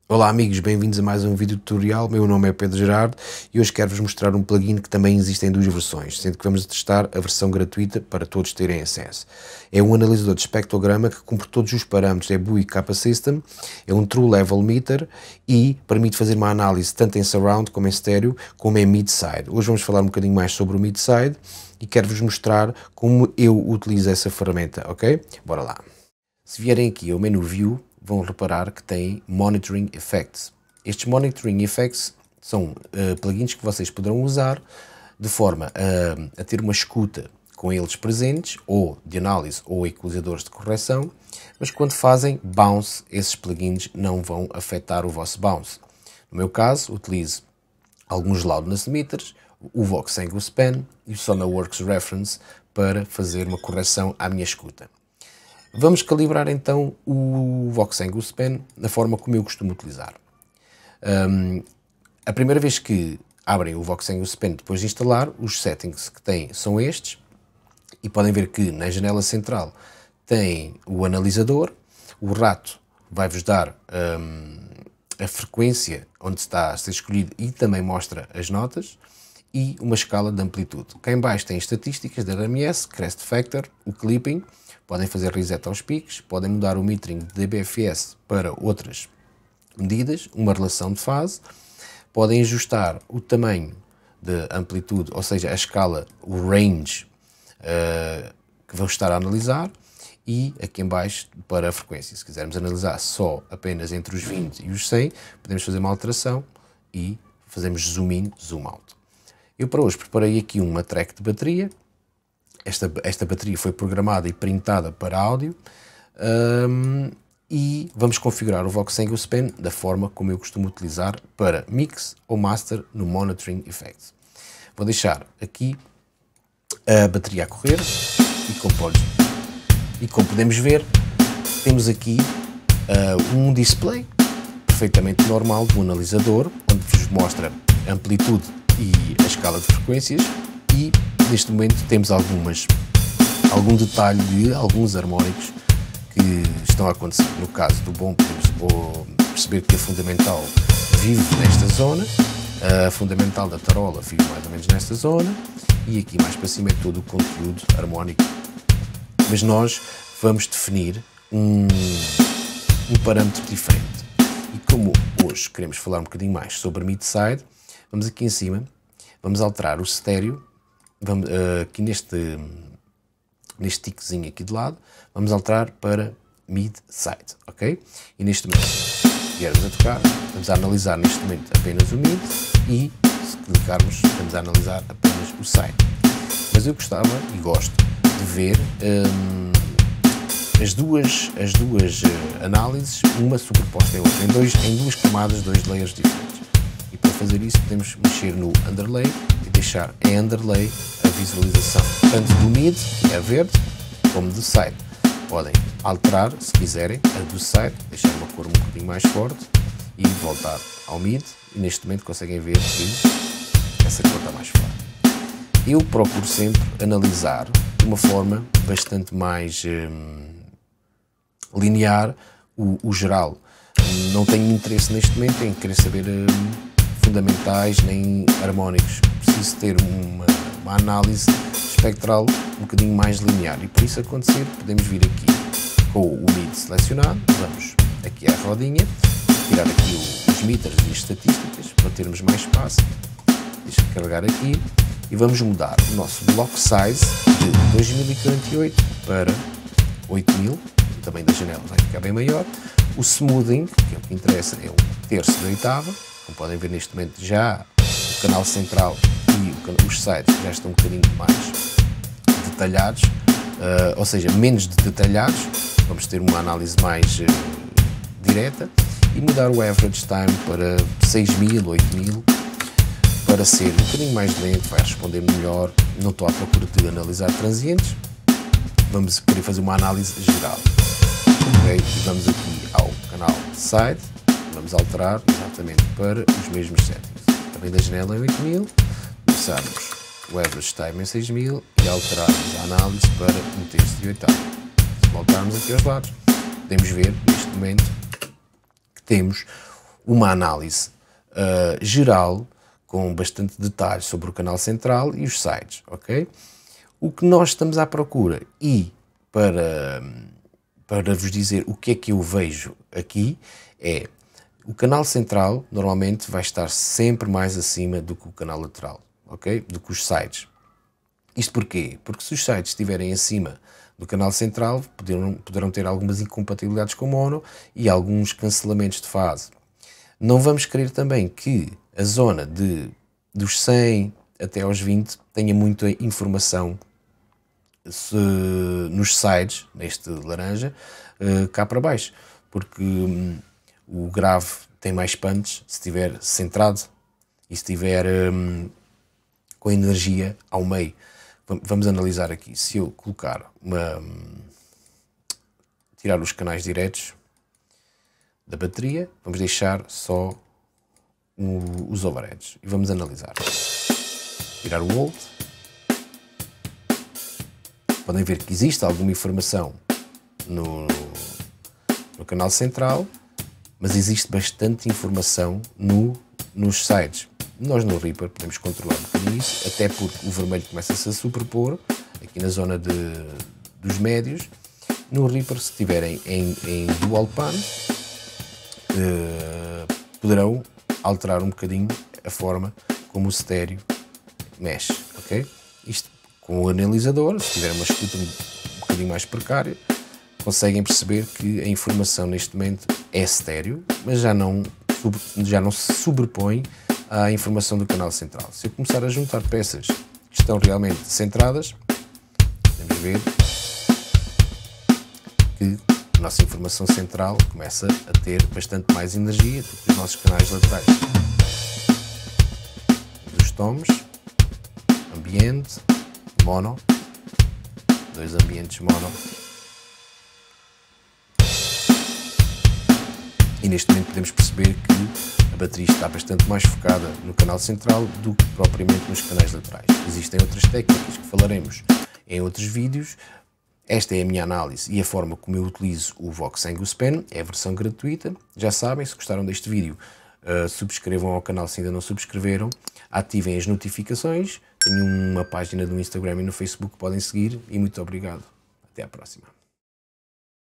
Olá amigos, bem-vindos a mais um vídeo tutorial. Meu nome é Pedro Gerardo e hoje quero-vos mostrar um plugin que também existe em duas versões, sendo que vamos testar a versão gratuita para todos terem acesso. É um analisador de espectrograma que cumpre todos os parâmetros, é BUI Kappa System, é um True Level Meter e permite fazer uma análise tanto em surround como em estéreo, como em mid-side. Hoje vamos falar um bocadinho mais sobre o mid-side e quero-vos mostrar como eu utilizo essa ferramenta, ok? Bora lá. Se vierem aqui ao menu View, vão reparar que tem Monitoring Effects. Estes Monitoring Effects são plugins que vocês poderão usar de forma a ter uma escuta com eles presentes, ou de análise ou equalizadores de correção, mas quando fazem bounce, esses plugins não vão afetar o vosso bounce. No meu caso, utilizo alguns loudness meters, o Vox Angle Span e o Sonarworks Reference para fazer uma correção à minha escuta. Vamos calibrar então o Vox Angle Span na forma como eu costumo utilizar. A primeira vez que abrem o Vox Angle Span depois de instalar, os settings que têm são estes, e podem ver que na janela central tem o analisador, o rato vai-vos dar a frequência onde está a ser escolhido e também mostra as notas, e uma escala de amplitude. Cá em baixo tem estatísticas da RMS, Crest Factor, o Clipping. Podem fazer reset aos picos, podem mudar o metering de dBFS para outras medidas, uma relação de fase, podem ajustar o tamanho de amplitude, ou seja, a escala, o range que vão estar a analisar, e aqui em baixo para a frequência. Se quisermos analisar só apenas entre os 20 e os 100, podemos fazer uma alteração e fazemos zoom in, zoom out. Eu para hoje preparei aqui uma track de bateria. Esta bateria foi programada e printada para áudio, e vamos configurar o Vox Angle Span da forma como eu costumo utilizar para mix ou master no Monitoring Effects. Vou deixar aqui a bateria a correr e como podemos ver, temos aqui um display perfeitamente normal do analisador, onde vos mostra a amplitude e a escala de frequências, e neste momento temos algum detalhe de alguns harmónicos que estão a acontecer. No caso do bom, podemos perceber que a fundamental vive nesta zona, a fundamental da tarola vive mais ou menos nesta zona, e aqui mais para cima é todo o conteúdo harmónico. Mas nós vamos definir um parâmetro diferente. E como hoje queremos falar um bocadinho mais sobre mid-side, vamos aqui em cima, vamos alterar o estéreo. Vamos, aqui neste tickzinho aqui de lado, vamos alterar para mid-side, ok? E neste momento, se viermos a tocar, estamos a analisar neste momento apenas o mid, e se clicarmos, estamos a analisar apenas o side. Mas eu gostava e gosto de ver as duas análises, uma sobreposta em outra, em duas camadas, dois layers diferentes. E para fazer isso podemos mexer no underlay e deixar em underlay a visualização tanto do mid, que é verde, como do side. Podem alterar, se quiserem, a do side, deixar uma cor um bocadinho mais forte e voltar ao mid, e neste momento conseguem ver que essa cor está mais forte. Eu procuro sempre analisar de uma forma bastante mais linear o geral. Não tenho interesse neste momento em querer saber fundamentais nem harmónicos. Preciso ter uma análise espectral um bocadinho mais linear, e para isso acontecer podemos vir aqui com o mid selecionado, vamos aqui à rodinha, tirar aqui os meters e as estatísticas para termos mais espaço. Deixa eu carregar aqui e vamos mudar o nosso block size de 2048 para 8000, o tamanho da janela vai ficar bem maior. O smoothing, que é o que interessa, é um terço de oitava. Como podem ver neste momento, já o canal central e os sides já estão um bocadinho mais detalhados, ou seja, menos detalhados. Vamos ter uma análise mais direta, e mudar o average time para 6000, 8000, para ser um bocadinho mais lento, vai responder melhor. Não estou à procura de analisar transientes, vamos querer fazer uma análise geral. Okay? E vamos aqui ao canal side, vamos alterar exatamente para os mesmos settings. Também da janela em 8000, começarmos o average time em 6000 e alterarmos a análise para um terço de oitava. Se voltarmos aqui aos lados, podemos ver neste momento que temos uma análise geral, com bastante detalhes sobre o canal central e os sites, ok? O que nós estamos à procura, e para vos dizer o que é que eu vejo aqui, é o canal central normalmente vai estar sempre mais acima do que o canal lateral, ok? Do que os sites. Isto porquê? Porque se os sites estiverem acima do canal central, poderão ter algumas incompatibilidades com o mono e alguns cancelamentos de fase. Não vamos querer também que a zona dos 100 até aos 20 tenha muita informação nos sides, neste laranja, cá para baixo, porque o grave tem mais punch se estiver centrado e se estiver com energia ao meio. Vamos analisar aqui. Se eu colocar tirar os canais diretos da bateria, vamos deixar só os overheads e vamos analisar. Tirar o volt. Podem ver que existe alguma informação no canal central, mas existe bastante informação nos sides. Nós no Reaper podemos controlar um bocadinho isso, até porque o vermelho começa-se a superpor aqui na zona dos médios. No Reaper, se estiverem em dual pan, poderão alterar um bocadinho a forma como o estéreo mexe, ok? Isto com o analisador, se tiver uma escuta um bocadinho mais precária, conseguem perceber que a informação neste momento é estéreo, mas já não se sobrepõe à informação do canal central. Se eu começar a juntar peças que estão realmente centradas, podemos ver que a nossa informação central começa a ter bastante mais energia do que os nossos canais laterais. Dos tomes, ambiente, mono, 2 ambientes mono. E neste momento podemos perceber que a bateria está bastante mais focada no canal central do que propriamente nos canais laterais. Existem outras técnicas que falaremos em outros vídeos. Esta é a minha análise e a forma como eu utilizo o Vox Angus Pen. É a versão gratuita. Já sabem, se gostaram deste vídeo, subscrevam ao canal se ainda não subscreveram. Ativem as notificações. Tenho uma página no Instagram e no Facebook que podem seguir. E muito obrigado. Até à próxima.